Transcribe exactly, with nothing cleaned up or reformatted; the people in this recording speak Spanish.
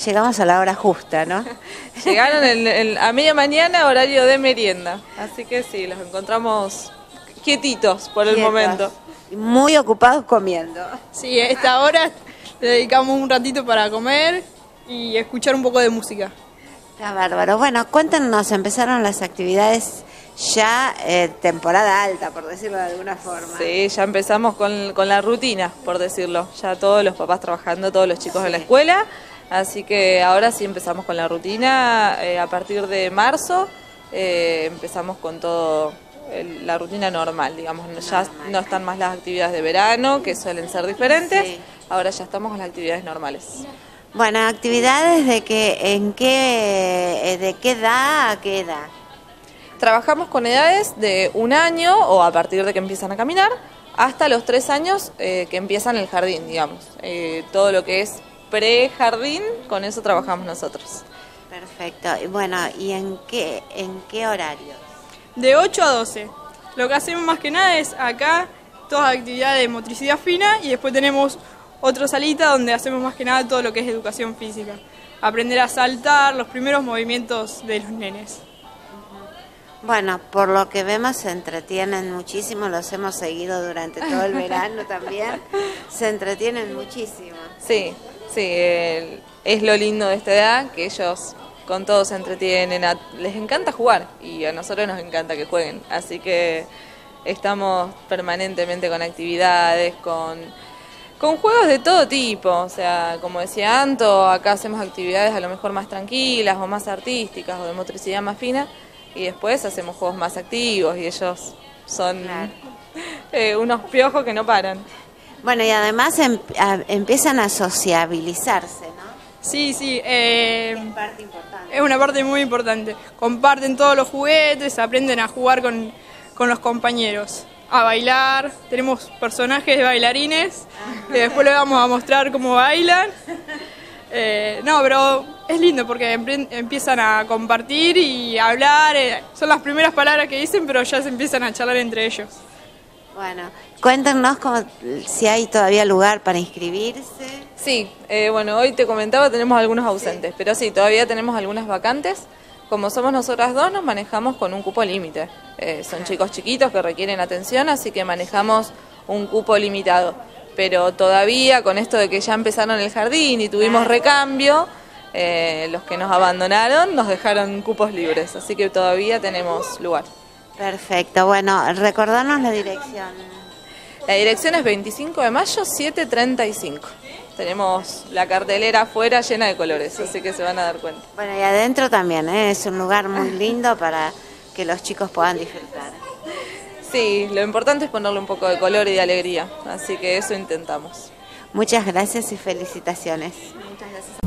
llegamos a la hora justa, ¿no? Llegaron el, el, a media mañana, horario de merienda. Así que sí, los encontramos quietitos por el Quietos. momento. Muy ocupados comiendo. Sí, a esta hora le dedicamos un ratito para comer y escuchar un poco de música. Está bárbaro. Bueno, cuéntenos, empezaron las actividades ya eh, temporada alta, por decirlo de alguna forma. Sí, ya empezamos con, con la rutina, por decirlo. Ya todos los papás trabajando, todos los chicos en la escuela. Así que ahora sí empezamos con la rutina. Eh, a partir de marzo eh, empezamos con todo el, la rutina normal, digamos. Ya Normal. no están más las actividades de verano, que suelen ser diferentes. Sí. Ahora ya estamos con las actividades normales. Bueno, actividades de que, en qué, de qué edad a qué edad. Trabajamos con edades de un año o a partir de que empiezan a caminar hasta los tres años eh, que empiezan el jardín, digamos. Eh, todo lo que es pre-jardín, con eso trabajamos nosotros. Perfecto. Y bueno, ¿y en qué, en qué horario? De ocho a doce. Lo que hacemos más que nada es acá toda actividad de motricidad fina y después tenemos otra salita donde hacemos más que nada todo lo que es educación física. Aprender a saltar, los primeros movimientos de los nenes. Bueno, por lo que vemos se entretienen muchísimo, los hemos seguido durante todo el verano también, se entretienen muchísimo. Sí, sí, el, es lo lindo de esta edad, que ellos con todo se entretienen, a, les encanta jugar y a nosotros nos encanta que jueguen, así que estamos permanentemente con actividades, con, con juegos de todo tipo, o sea, como decía Anto, acá hacemos actividades a lo mejor más tranquilas o más artísticas o de motricidad más fina, y después hacemos juegos más activos y ellos son Claro. eh, unos piojos que no paran. Bueno, y además em, a, empiezan a sociabilizarse, ¿no? Sí, sí, eh, Es parte importante. es una parte muy importante. Comparten todos los juguetes, aprenden a jugar con, con los compañeros, a bailar. Tenemos personajes de bailarines que después les vamos a mostrar cómo bailan. Eh, no, pero es lindo porque empiezan a compartir y a hablar. Eh, son las primeras palabras que dicen, pero ya se empiezan a charlar entre ellos. Bueno, cuéntenos cómo, si hay todavía lugar para inscribirse. Sí, eh, bueno, hoy te comentaba, tenemos algunos ausentes, pero sí, todavía tenemos algunas vacantes. Como somos nosotras dos, nos manejamos con un cupo límite. Eh, son chicos chiquitos que requieren atención, así que manejamos un cupo limitado. Pero todavía, con esto de que ya empezaron el jardín y tuvimos recambio, eh, los que nos abandonaron nos dejaron cupos libres, así que todavía tenemos lugar. Perfecto, bueno, recordarnos la dirección. La dirección es veinticinco de mayo, siete treinta y cinco. Tenemos la cartelera afuera llena de colores, así que se van a dar cuenta. Bueno, y adentro también, ¿eh? Es un lugar muy lindo para que los chicos puedan disfrutar. Sí, lo importante es ponerle un poco de color y de alegría, así que eso intentamos. Muchas gracias y felicitaciones. Muchas gracias.